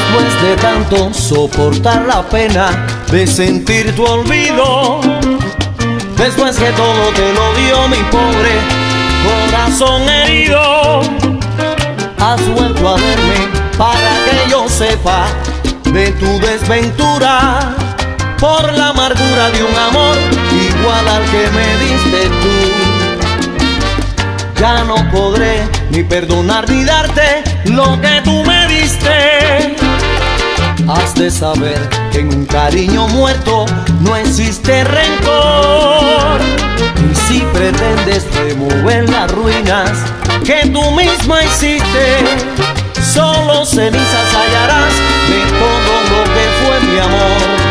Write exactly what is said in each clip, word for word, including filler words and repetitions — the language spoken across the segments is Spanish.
Después de tanto soportar la pena de sentir tu olvido, después que todo te lo dio mi pobre corazón herido, has vuelto a verme para que yo sepa de tu desventura, por la amargura de un amor igual al que me diste tú. Ya no podré ni perdonar ni darte lo que tú me diste. Has de saber que en un cariño muerto no existe rencor. Y si pretendes remover las ruinas que tú misma hiciste, solo cenizas hallarás de todo lo que fue mi amor.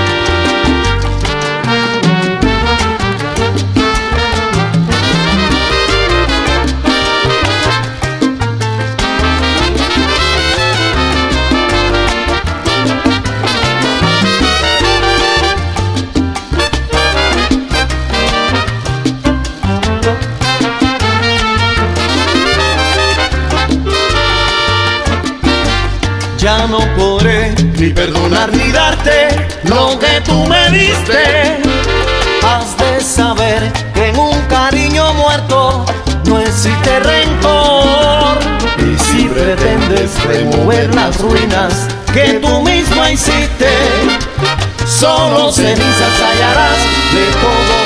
Ya no podré ni perdonar ni darte lo que tú me diste. Has de saber que en un cariño muerto no existe rencor. Y si pretendes remover las ruinas que tú misma hiciste, solo cenizas hallarás de todo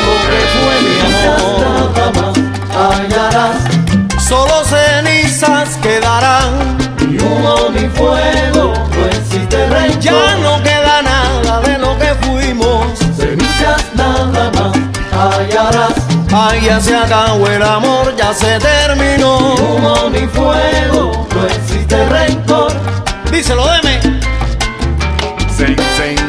lo que fue mi amor. Hallarás, solo cenizas quedarán. Ni humo ni fuego, no existe rencor. Ya no queda nada de lo que fuimos, cenizas nada más hallarás. Ay, ya se acabó el amor, ya se terminó. Ni humo ni fuego, no existe rencor. Díselo, deme. Sing, sing.